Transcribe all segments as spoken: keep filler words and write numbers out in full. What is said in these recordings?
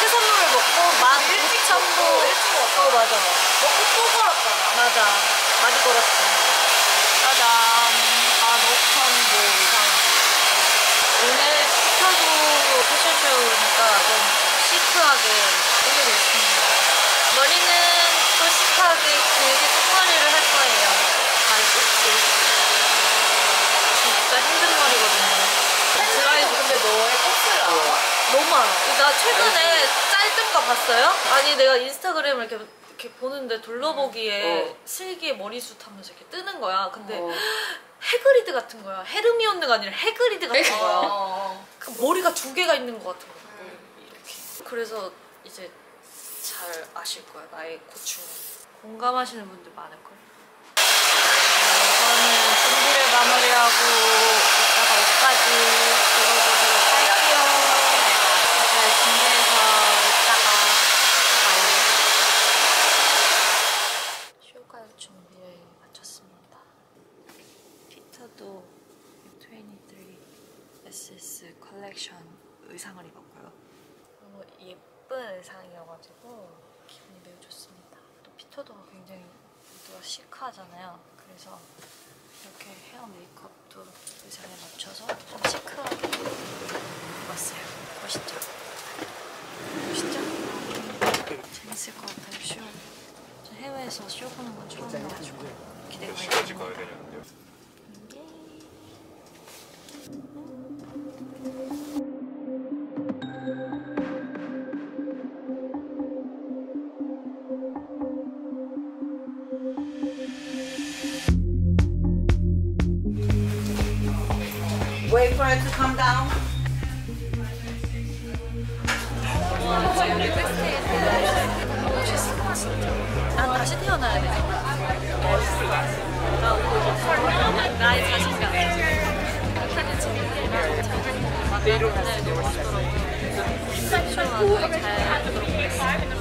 해산물을 먹고 만 일찍 참고 일찍 왔다. 어 맞아. 먹고 또 걸었잖아. 맞아. 많이 걸었지. 짜잔. 만 오천 보 이상. 오늘 피카소 패션쇼니까 좀 시크하게 꾸미고 있습니다. 머리는 또 시크하게 길게 끝머리를 할 거예요. 잘 꽂지. 진짜 힘든 머리거든요. 드라이브 근데 너의 코스를 알아? 너무 많아. 나 최근에 짧은 거 봤어요? 아니 내가 인스타그램을 이렇게, 이렇게 보는데 둘러보기에 어. 슬기에 머리숱 하면서 이렇게 뜨는 거야. 근데 어. 해그리드 같은 거야. 헤르미온느가 아니라 해그리드 같은 거야. 어. 그 머리가 두 개가 있는 것 같은 거야. 이렇게. 그래서 이제 잘 아실 거야. 나의 고충을. 공감하시는 분들 많을걸. 저는 준비를 마무리하고 이따가 옷까지 입어보도록 할게요. 잘 준비해서 이따가 가요. 쇼갈 준비를 마쳤습니다. 피터도 이십삼 에스에스 컬렉션 의상을 입었고요. 너무 예쁜 의상이어가지고 기분이 매우 좋습니다. 또 피터도 굉장히 모두가 시크하잖아요. 그래서 이렇게 헤어 메이크업도 의상에 맞춰서 좀 시크하게 입었어요. 멋있죠? 멋있죠? 재밌을 것 같아요, 쇼. 저 해외에서 쇼 보는 건 처음이어가지고 기대가 많이 됩니다. Wait for it to come down. 난 다시 태어나야 돼. 나의 자신감. 사진 찍는 내일로 멋있더라고요. 잘 하도록 하겠습니다.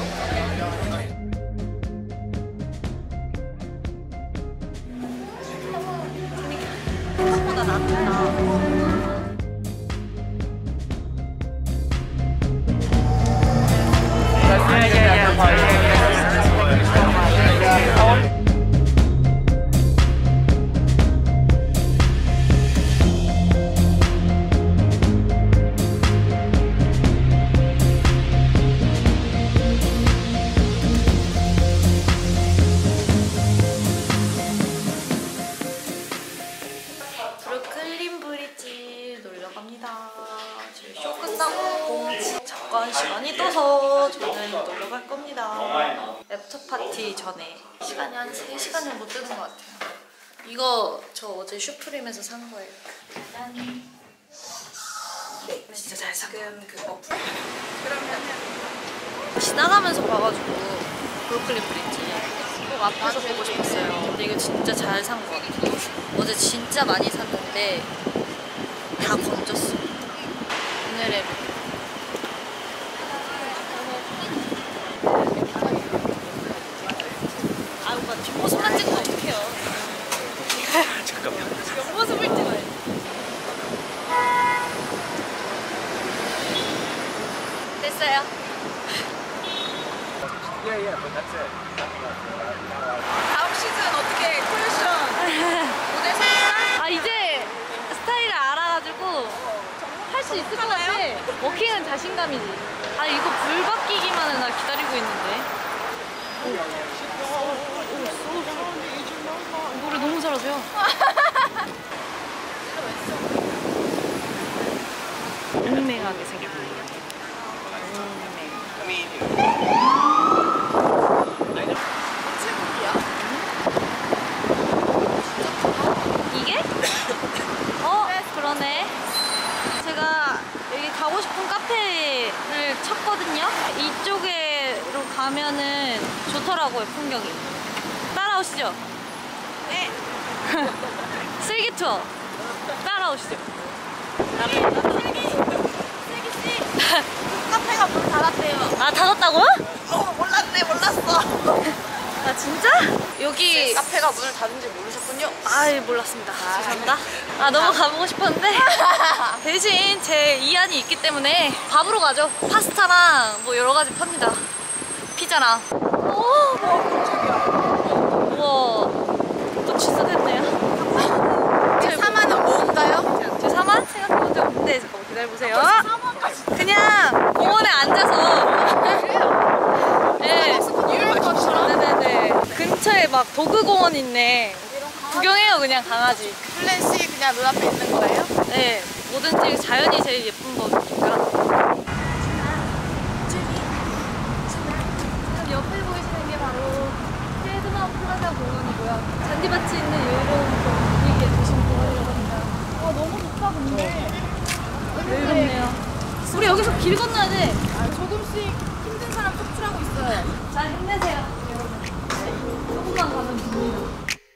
생각보다 낫다. 브루클린 브릿지 놀러 갑니다. 저희 쇼 끝나고 잠깐 시간이 떠서 저는 놀러 갈 겁니다. 랩터 파티 전에 시간이 한 세 시간 정도 뜨는 것 같아요. 이거 저 어제 슈프림에서 산 거예요. 짠. 진짜 잘 샀고 그 어플 지나가면서 봐가지고 브루클린 브릿지 꼭 앞에서 보고 싶었어요. 근데 이거 진짜 잘 산 거 같아요. 어제 진짜 많이 샀는데 다 건졌어. 오늘의 룩. 아 오빠 뒷모습만 찍으면 어떡해요. 잠깐만. 옆모습을 찍어야지. 됐어요. Yeah, yeah, but that's it. 다음 시즌 어떻게 컬렉션 모델 생각? 아 이제 스타일을 알아가지고 할 수 있을 것 같아. 워킹은 자신감이지. 아 이거 불 바뀌기만은 나 기다리고 있는데. 오. 오, 오, 노래 너무 잘하세요. 웅맹하게 생겼네요. 이게? 어? 그러네. 제가 여기 가고 싶은 카페를 쳤거든요. 이쪽으로 가면은 좋더라고요, 풍경이. 따라오시죠. 네. 슬기 투어. 따라오시죠. 슬기 슬기씨 카페가 문 닫았대요. 아, 닫았다고요? 어 몰랐네 몰랐어. 아 진짜? 여기 카페가 문을 닫은지 모르셨군요. 아이 몰랐습니다. 죄송합니다. 아 너무 가보고 싶었는데 대신 제 이안이 있기 때문에 밥으로 가죠. 파스타랑 뭐 여러 가지 팝니다. 피자랑. 오, 우와 또 취소됐네요. 제 사만은 뭔가요? 제 사만 생각해본 적 없는데 잠깐만 기다려보세요. 그냥 공원에 앉아서 네. 네네네. 근처에 막 도그공원 있네. 구경해요 그냥 강아지. 플랜시 그냥 눈앞에 있는 거예요? 네, 뭐든지 자연이 제일 예쁜 거니까. 지금 옆에 보이시는 게 바로 헤드마운 플라자 공원이고요. 잔디밭이 있는 여유로운 분위기의 도심 공원이라고 합니다. 와 너무 좋다 근데. 여유롭네요. 우리 여기서 길 건너야 돼. 아, 조금씩 힘든 사람 속출하고 있어요. 잘 힘내세요 여러분. 조금만 가면 됩니다.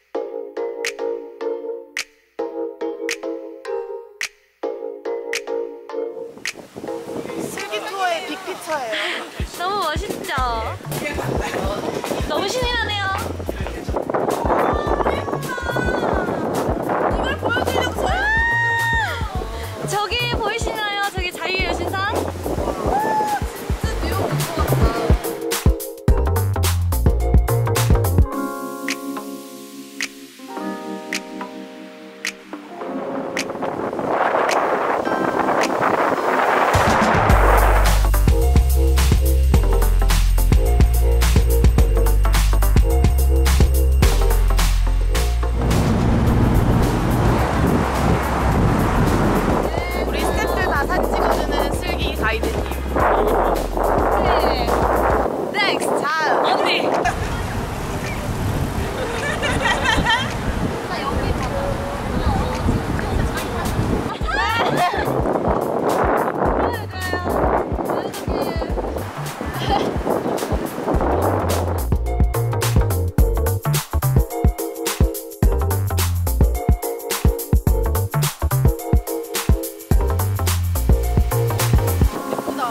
슬기 투어의 빅피처예요. 너무 멋있죠? 너무 신이 나네요. 이걸 보여드리려고 저요? 저기 보이시나요? 저기 자유의 여신상? 진짜 뉴욕 올것 같다. 우리 스태프들 다 사진 찍어주는 슬기 가이드님. 네. 넥스트! 자, 언니! 예쁘다.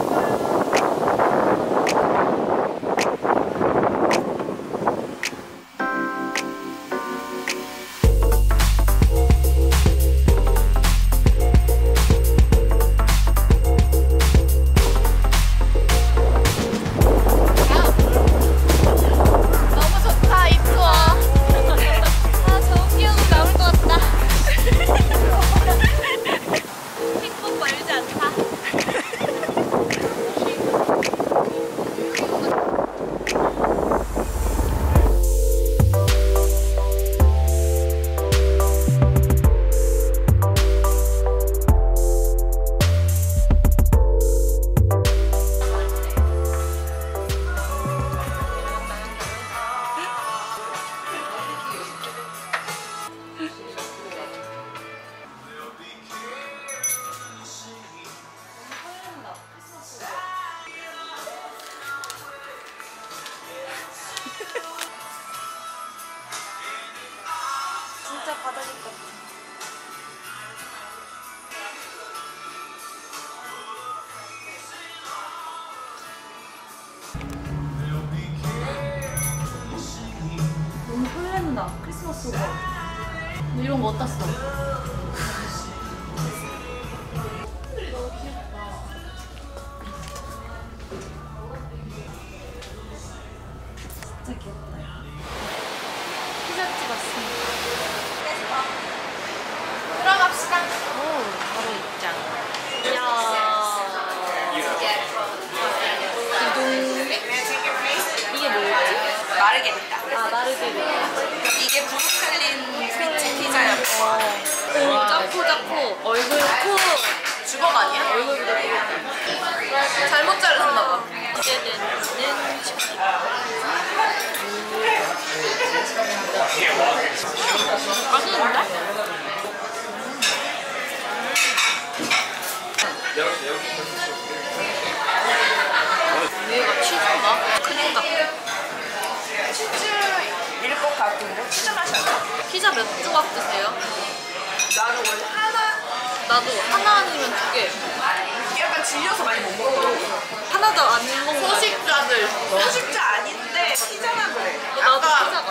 너무 좋다, 이 투어. 아, 좋은 기억으로 남을 것 같다. 행복 멀지 않다. 진짜 바다길 같아. 너무 설렌다. 크리스마스 오빠. 너 이런 거 어디다 써? 진짜 귀엽다. 피자집 왔습니다. 들어갑시다. 오, 바로 입장. 이야. 이게 뭐였지? 마르게리타. 아, 마르게리타. 이게 브루클린 브릿지 피자였고. 오, 짜코, 짜코. 얼굴, 코. 주먹 아니야? 얼굴보다 크다. 잘못 자르셨나봐. 이제는 치킨. 맛있는데? 위에가 치즈인가? 크림 같아. 치즈일 것 같은데? 치즈 맛이 안 나. 피자 몇 조각 드세요? 나는 원래 하나, 나도 하나 아니면 두 개. 약간 질려서 많이 못 먹어. 하나도 안 먹는 거 아니야? 소식자들. 소식자 아닌데 피자가 그래. 나도 피자가.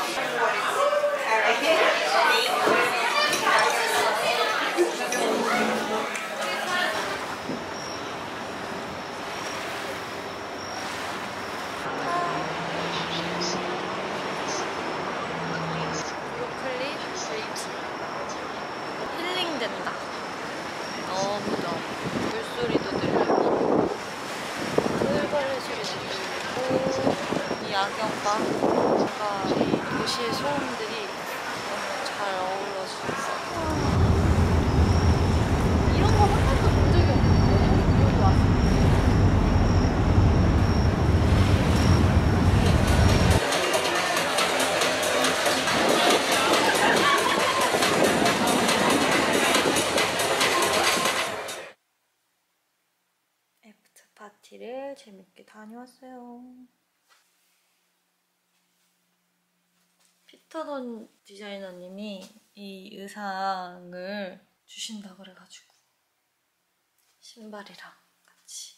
브로콜리 쉐이크. 힐링된다. 너무너무. 물소리도 들리고 물벌레 소리도 들리고 이 야경과 뭔가 이 도시의 소음들이 너무 잘 어우러지고 있어요. 이런 거 한 번도 본 적이 없는데 여기 왔을 때. 애프터 파티를 재밌게 다녀왔어요. 피터돈 디자이너님이 이 의상을 주신다 그래가지고 신발이랑 같이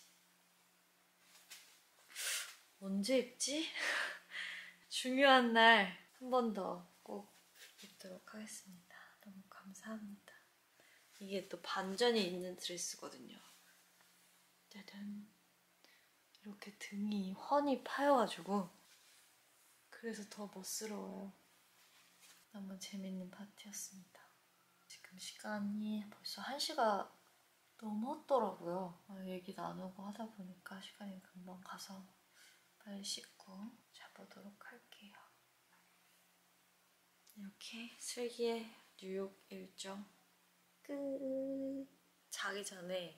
언제 입지? 중요한 날 한 번 더 꼭 입도록 하겠습니다. 너무 감사합니다. 이게 또 반전이 있는 드레스거든요. 짜잔. 이렇게 등이 훤히 파여가지고 그래서 더 멋스러워요. 너무 재밌는 파티였습니다. 지금 시간이 벌써 한 시가 넘었더라고요. 얘기 나누고 하다 보니까 시간이 금방 가서 빨리 씻고 자보도록 할게요. 이렇게 슬기의 뉴욕 일정 끝. 자기 전에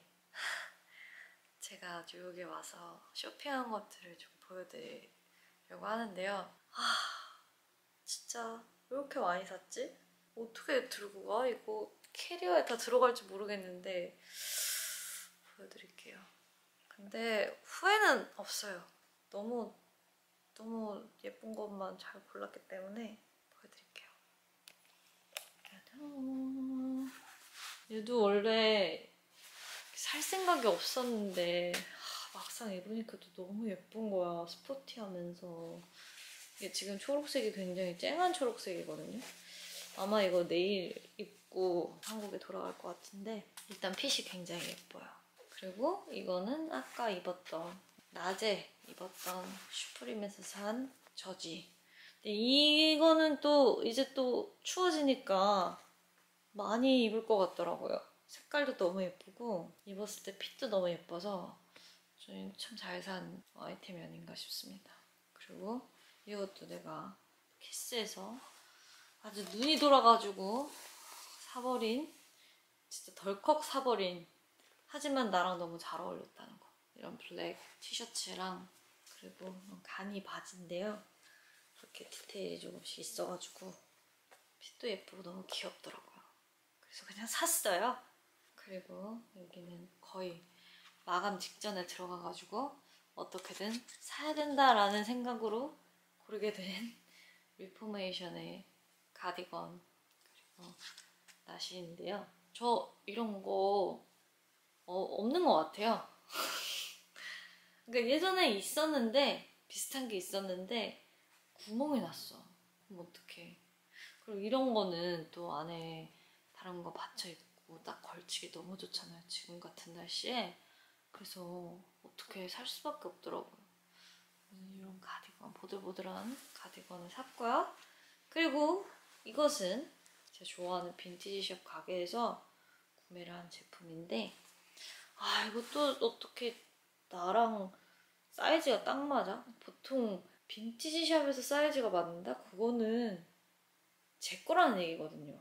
제가 뉴욕에 와서 쇼핑한 것들을 좀 보여드리려고 하는데요. 아, 진짜 왜 이렇게 많이 샀지? 어떻게 들고 가? 이거 캐리어에 다 들어갈지 모르겠는데 보여드릴게요. 근데 후회는 없어요. 너무 너무 예쁜 것만 잘 골랐기 때문에 보여드릴게요. 짜잔. 얘도 원래 살 생각이 없었는데 하, 막상 입으니까 또 너무 예쁜 거야. 스포티하면서. 이게 지금 초록색이 굉장히 쨍한 초록색이거든요. 아마 이거 내일 입고 한국에 돌아갈 것 같은데 일단 핏이 굉장히 예뻐요. 그리고 이거는 아까 입었던 낮에 입었던 슈프림에서 산 저지. 근데 이거는 또 이제 또 추워지니까 많이 입을 것 같더라고요. 색깔도 너무 예쁘고 입었을 때 핏도 너무 예뻐서 저는 참 잘 산 아이템이 아닌가 싶습니다. 그리고 이것도 내가 키스에서 아주 눈이 돌아가지고 사버린, 진짜 덜컥 사버린, 하지만 나랑 너무 잘 어울렸다는 거. 이런 블랙 티셔츠랑 그리고 가니 바지인데요. 이렇게 디테일이 조금씩 있어가지고 핏도 예쁘고 너무 귀엽더라고요. 그래서 그냥 샀어요. 그리고 여기는 거의 마감 직전에 들어가가지고 어떻게든 사야 된다라는 생각으로 고르게 된 리포메이션의 가디건 그리고 나시인데요. 저 이런 거 어, 없는 것 같아요. 그러니까 예전에 있었는데 비슷한 게 있었는데 구멍이 났어. 그럼 어떡해. 그리고 이런 거는 또 안에 다른 거 받쳐 입고 딱 걸치기 너무 좋잖아요. 지금 같은 날씨에. 그래서 어떻게 살 수밖에 없더라고요. 이런 가디건, 보들보들한 가디건을 샀고요. 그리고 이것은 제가 좋아하는 빈티지숍 가게에서 구매를 한 제품인데 아 이것도 어떻게 나랑 사이즈가 딱 맞아? 보통 빈티지숍에서 사이즈가 맞는다? 그거는 제 거라는 얘기거든요.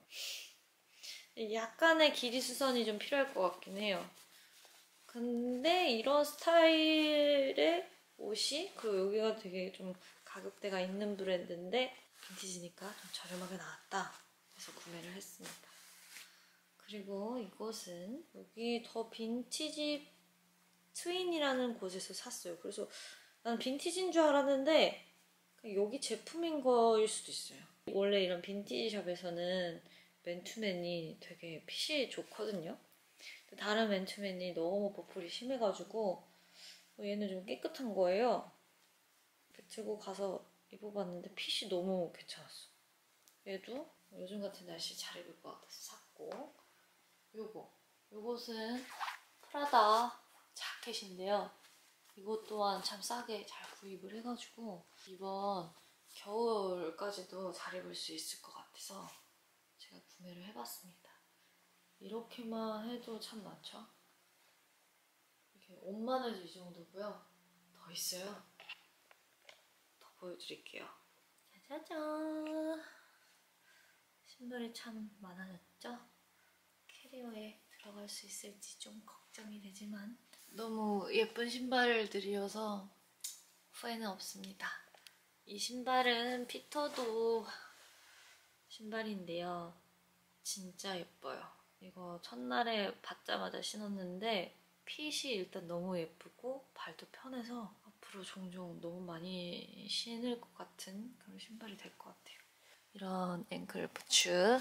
약간의 길이 수선이 좀 필요할 것 같긴 해요. 근데 이런 스타일의 옷이, 그리고 여기가 되게 좀 가격대가 있는 브랜드인데 빈티지니까 좀 저렴하게 나왔다. 그래서 구매를 했습니다. 그리고 이것은 여기 더 빈티지 트윈이라는 곳에서 샀어요. 그래서 난 빈티지인 줄 알았는데 여기 제품인 거일 수도 있어요. 원래 이런 빈티지 샵에서는 맨투맨이 되게 핏이 좋거든요. 다른 맨투맨이 너무 버플이 심해가지고 얘는 좀 깨끗한 거예요. 들고 가서 입어봤는데 핏이 너무 괜찮았어. 얘도 요즘 같은 날씨 잘 입을 것 같아서 샀고, 요거 요것은 프라다 자켓인데요. 이것 또한 참 싸게 잘 구입을 해가지고 이번 겨울까지도 잘 입을 수 있을 것 같아서 제가 구매를 해봤습니다. 이렇게만 해도 참 많죠? 이게 옷만 해도 이 정도고요. 더 있어요. 더 보여드릴게요. 짜자잔! 신발이 참 많아졌죠? 캐리어에 들어갈 수 있을지 좀 걱정이 되지만 너무 예쁜 신발들이어서 후회는 없습니다. 이 신발은 피터도 신발인데요. 진짜 예뻐요. 이거 첫날에 받자마자 신었는데 핏이 일단 너무 예쁘고 발도 편해서 앞으로 종종 너무 많이 신을 것 같은 그런 신발이 될 것 같아요. 이런 앵클 부츠,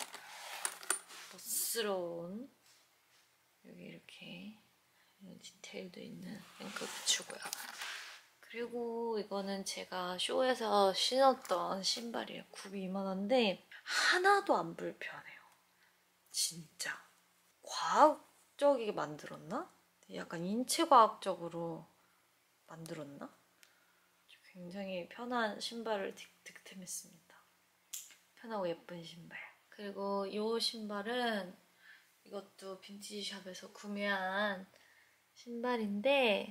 멋스러운 여기 이렇게 이런 디테일도 있는 앵클 부츠고요. 그리고 이거는 제가 쇼에서 신었던 신발이에요. 굽이 이만한데 하나도 안 불편해요. 진짜 과학적이게 만들었나? 약간 인체과학적으로 만들었나? 굉장히 편한 신발을 득템했습니다. 편하고 예쁜 신발. 그리고 이 신발은 이것도 빈티지 샵에서 구매한 신발인데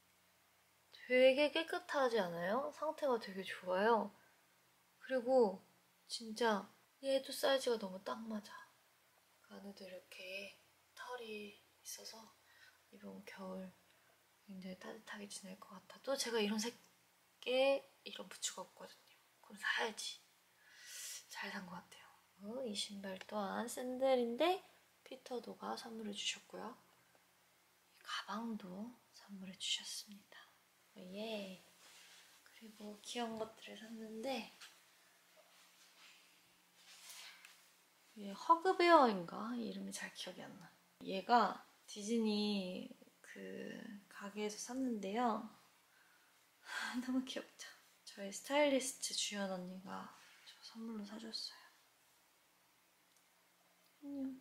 되게 깨끗하지 않아요? 상태가 되게 좋아요. 그리고 진짜 얘도 사이즈가 너무 딱 맞아. 그 안에도 이렇게 털이 있어서 이번 겨울 굉장히 따뜻하게 지낼 것 같아. 또 제가 이런 색에 이런 부츠가 없거든요. 그럼 사야지. 잘 산 것 같아요. 어, 이 신발 또한 샌들인데 피터도가 선물해 주셨고요. 이 가방도 선물해 주셨습니다. 예. 그리고 귀여운 것들을 샀는데 얘 허그베어인가? 이름이 잘 기억이 안 나. 얘가 디즈니 그 가게에서 샀는데요. 너무 귀엽죠? 저희 스타일리스트 주연 언니가 저 선물로 사줬어요. 안녕.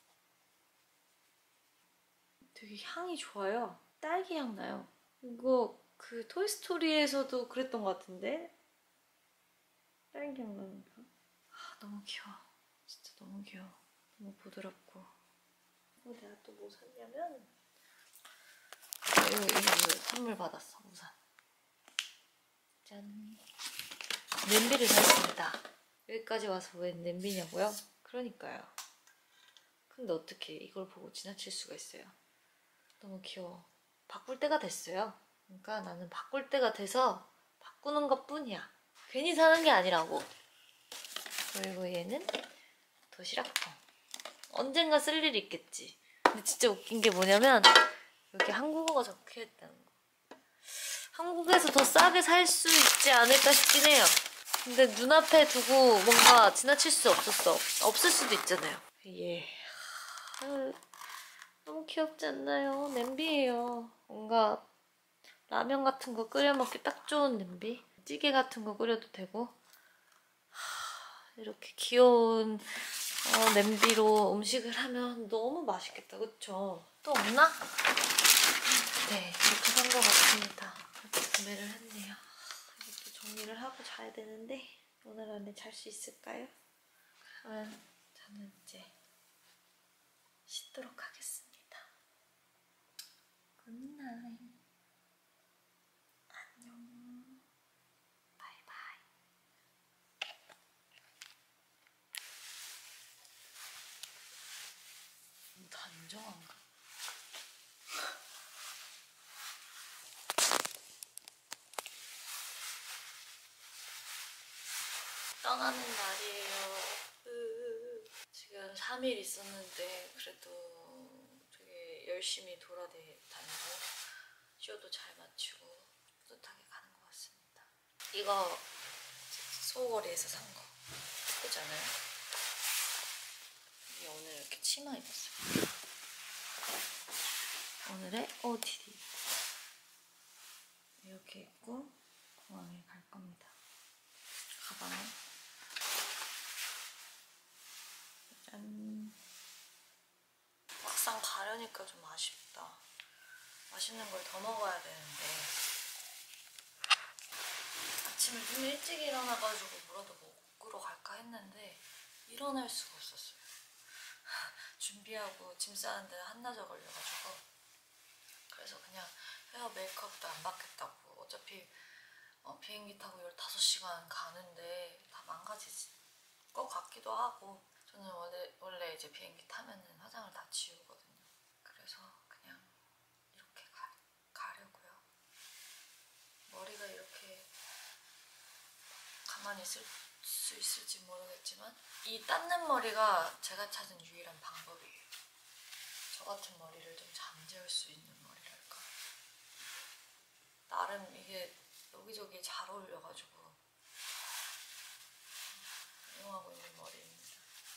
되게 향이 좋아요. 딸기 향 나요. 이거 그 토이스토리에서도 그랬던 것 같은데? 딸기 향 나는가? 아, 너무 귀여워. 진짜 너무 귀여워. 너무 부드럽고. 그리고 내가 또 뭐 샀냐면 이거, 이거, 이거 선물 받았어, 우산. 짠. 냄비를 샀습니다. 여기까지 와서 왜 냄비냐고요? 그러니까요. 근데 어떻게 이걸 보고 지나칠 수가 있어요. 너무 귀여워. 바꿀 때가 됐어요. 그러니까 나는 바꿀 때가 돼서 바꾸는 것 뿐이야. 괜히 사는 게 아니라고. 그리고 얘는 도시락통. 언젠가 쓸 일이 있겠지. 근데 진짜 웃긴 게 뭐냐면 여기 한국어가 적혀있다는 거. 한국에서 더 싸게 살 수 있지 않을까 싶긴 해요. 근데 눈앞에 두고 뭔가 지나칠 수 없었어. 없을 수도 있잖아요. 예. 아, 너무 귀엽지 않나요? 냄비예요. 뭔가 라면 같은 거 끓여 먹기 딱 좋은 냄비. 찌개 같은 거 끓여도 되고. 이렇게 귀여운 어, 냄비로 음식을 하면 너무 맛있겠다. 그쵸? 또 없나? 네, 이렇게 산 것 같습니다. 이렇게 구매를 했네요. 이것도 정리를 하고 자야 되는데 오늘 안에 잘 수 있을까요? 그러면 저는 이제 씻도록 하겠습니다. 굿나잇. 안녕. 바이바이. 단정한가? 떠나는 날이에요. 지금 삼 일 있었는데 그래도 되게 열심히 돌아다니고 쇼도 잘 마치고 뿌듯하게 가는 것 같습니다. 이거 소거리에서 산 거. 예쁘지 않아요? 이게 오늘 이렇게 치마 입었어요. 오늘의 오오티디. 이렇게 입고 공항에 갈 겁니다. 가방에. 짠. 막상 가려니까 좀 아쉽다. 맛있는 걸 더 먹어야 되는데. 아침에 좀 일찍 일어나가지고 뭐라도 먹으러 갈까 했는데 일어날 수가 없었어요. 준비하고 짐 싸는데 한나절 걸려가지고. 그래서 그냥 헤어 메이크업도 안 받겠다고. 어차피 어, 비행기 타고 열다섯 시간 가는데 다 망가질 것 같기도 하고. 저는 원래, 원래 이제 비행기 타면은 화장을 다 지우거든요. 그래서 그냥 이렇게 가, 가려고요. 머리가 이렇게 가만히 있을 수 있을지 모르겠지만 이 닦는 머리가 제가 찾은 유일한 방법이에요. 저 같은 머리를 좀 잠재울 수 있는 머리랄까. 나름 이게 여기저기 잘 어울려가지고 이용하고 있는 머리입니다.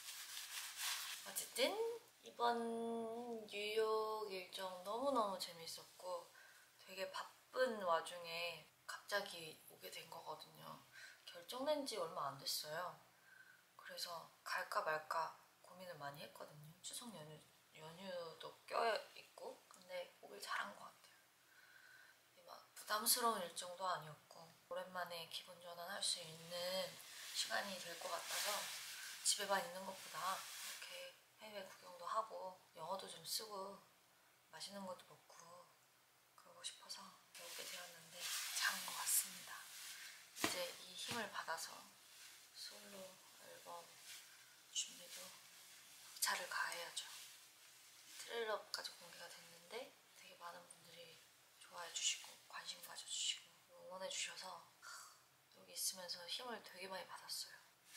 어쨌든 이번 뉴욕 일정 너무너무 재밌었고 되게 바쁜 와중에 갑자기 오게 된 거거든요. 결정된 지 얼마 안 됐어요. 그래서 갈까 말까 고민을 많이 했거든요. 추석 연휴, 연휴도 껴있고. 근데 오길 잘한 것 같아요. 막 부담스러운 일정도 아니었고 오랜만에 기분 전환할 수 있는 시간이 될 것 같아서 집에만 있는 것보다 이렇게 해외 구경도 하고 영어도 좀 쓰고 맛있는 것도 먹고 그러고 싶어서 오게 되었는데 잘한 것 같습니다. 이제 이 힘을 받아서 솔로 앨범 준비도 박차를 가해야죠. 트레일러까지 공개가 됐는데 되게 많은 분들이 좋아해 주시고 관심 가져주시고 응원해 주셔서 여기 있으면서 힘을 되게 많이 받았어요.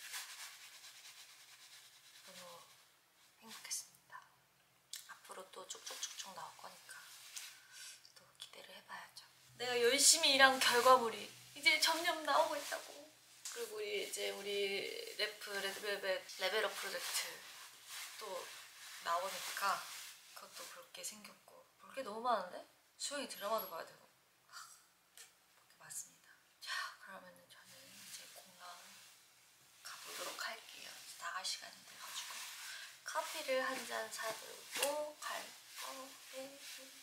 너무 행복했습니다. 앞으로 또 쭉쭉쭉쭉 나올 거니까 또 기대를 해봐야죠. 내가 열심히 일한 결과물이 이제 점점 나오고 있다고. 그리고 우리 이제 우리 래프 레드벨벳 레벨업 프로젝트 또 나오니까 그것도 볼 게 생겼고. 볼 게 너무 많은데? 수영이 드라마도 봐야 되고. 볼 게 많습니다. 자, 그러면은 저는 이제 공항 가보도록 할게요. 나갈 시간이 돼가지고 커피를 한 잔 사들고 갈 거예요.